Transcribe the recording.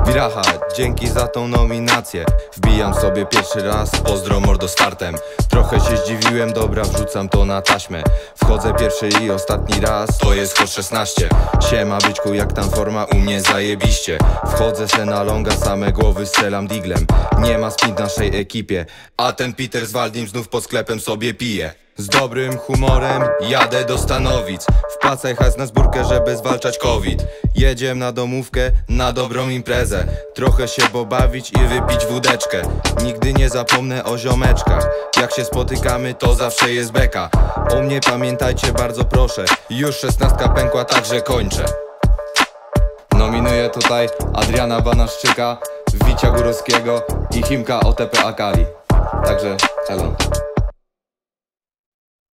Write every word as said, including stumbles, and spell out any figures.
Wiracha, dzięki za tą nominację. Wbijam sobie pierwszy raz, pozdro mordo startem. Trochę się zdziwiłem, dobra, wrzucam to na taśmę. Wchodzę pierwszy i ostatni raz, to jest Hot szesnaście. Siema byczku, jak tam forma? U mnie zajebiście. Wchodzę se na longa, same głowy strzelam diglem. Nie ma spin w naszej ekipie, a ten Peter z Waldim znów pod sklepem sobie pije. Z dobrym humorem jadę do Stanowic. Wpłacaj hajs na zbiórkę, żeby zwalczać COVID. Jedziemy na domówkę, na dobrą imprezę. Trochę się pobawić i wypić wódeczkę. Nigdy nie zapomnę o ziomeczkach. Jak się spotykamy, to zawsze jest beka. O mnie pamiętajcie bardzo proszę. Już szesnastka pękła, także kończę. Nominuję tutaj Adriana Banaszczyka, Wicia Górowskiego i Himka O T P Akali. Także elo.